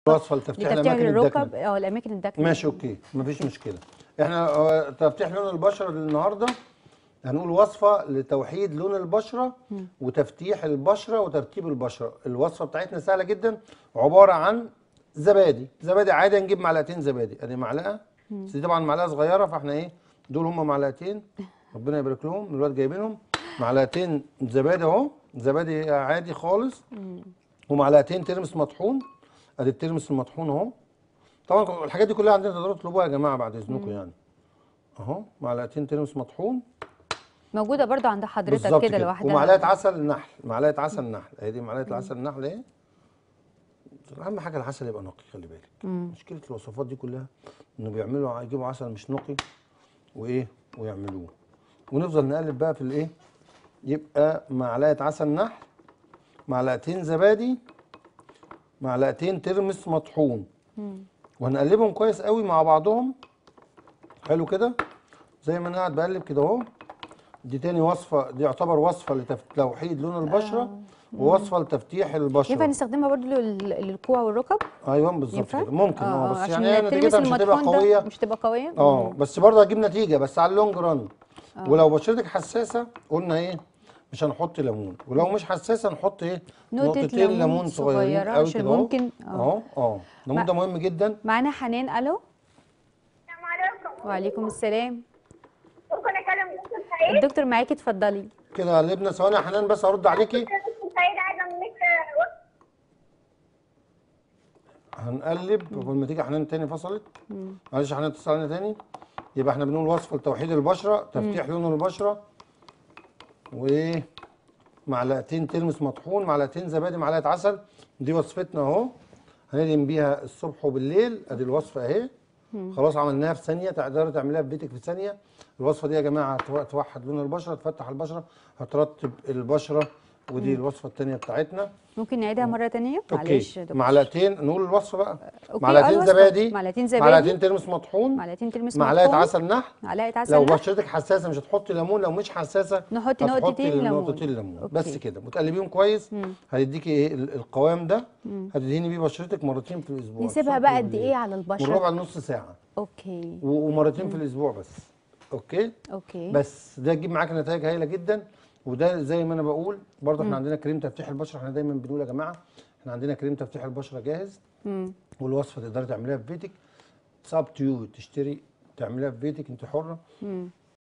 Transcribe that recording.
الوصفه لتفتيح الاماكن الركب الداكنه. الاماكن الداكنه. ماشي اوكي مفيش مشكله. احنا تفتيح لون البشره النهارده هنقول وصفه لتوحيد لون البشره وتفتيح البشره وترتيب البشره. الوصفه بتاعتنا سهله جدا، عباره عن زبادي عادي. هنجيب معلقتين زبادي، ادي معلقه، بس دي طبعا معلقه صغيره، فاحنا ايه دول هم معلقتين، ربنا يبارك لهم الولاد جايبينهم. معلقتين زبادي اهو، زبادي عادي خالص، ومعلقتين ترمس مطحون، ادي الترمس المطحون اهو. طبعا الحاجات دي كلها عندنا تقدروا تطلبوها يا جماعه بعد اذنكم يعني. اهو معلقتين ترمس مطحون موجوده برضو عند حضرتك بالظبط كده لوحدها. ومعلقه عسل نحل، معلقه عسل نحل اهي، دي معلقه العسل النحل اهي. اهم حاجه العسل يبقى نقي، خلي بالك. مشكله الوصفات دي كلها انه يجيبوا عسل مش نقي وايه ويعملوه، ونفضل نقلب بقى في الايه. يبقى معلقه عسل نحل، معلقتين زبادي، معلقتين ترمس مطحون، وهنقلبهم كويس قوي مع بعضهم. حلو كده زي ما انا قاعد بقلب كده اهو. دي تاني وصفه، دي يعتبر وصفه لتوحيد لون البشره ووصفه لتفتيح البشره. ينفع نستخدمها برضو للكوع والركب؟ ايوه بالظبط كده ممكن بس عشان يعني نتيجتها مش هتبقى قويه. مش هتبقى قويه بس برضه هتجيب نتيجه بس على اللونج ران. ولو بشرتك حساسه قلنا ايه مش هنحط ليمون، ولو مش حساسه نحط ايه نقطتين ليمون صغيرين قوي كده ممكن الليمون ده مهم جدا. معانا حنان. الو السلام عليكم. وعليكم السلام. ممكن اكلم دكتور سعيد؟ الدكتور معاكي اتفضلي. كده قلبنا ثواني يا حنان بس هرد عليكي. دكتور سعيد عايزه منك هنقلب قبل ما تيجي حنان تاني فصلت. معلش حنان اتصل علينا تاني. يبقى احنا بنقول وصفه لتوحيد البشره، تفتيح لون البشره، وايه معلقتين ترمس مطحون، معلقتين زبادي، معلقه عسل. دي وصفتنا اهو، هندهن بيها الصبح وبالليل. ادي الوصفه اهي خلاص عملناها في ثانيه، تقدري تعمليها في بيتك في ثانيه. الوصفه دي يا جماعه توحد لون البشره، تفتح البشره، هترطب البشره. ودي الوصفه الثانيه بتاعتنا. ممكن نعيدها مره ثانيه؟ معلش يا دكتور. معلقتين، نقول الوصفه بقى. أوكي. معلقتين زبادي، معلقتين ترمس مطحون، معلقه عسل نحل، معلقه عسل لو نحل. بشرتك حساسه مش هتحطي ليمون، لو مش حساسه نحط نقطتين ليمون بس كده. وتقلبيهم كويس. هتديكي ايه القوام ده. هتدهني بيه بشرتك مرتين في الاسبوع. نسيبها بقى قد ايه على البشره؟ من ربع لنص ساعه. اوكي. ومرتين في الاسبوع بس. اوكي بس ده يجيب معاك نتائج هايله جدا. وده زي ما انا بقول برضه احنا عندنا كريم تفتيح البشره. احنا دايما بنقول يا جماعه احنا عندنا كريم تفتيح البشره جاهز. والوصفه تقدري تعمليها في بيتك. ساب تيو تشتري تعمليها في بيتك انت حره.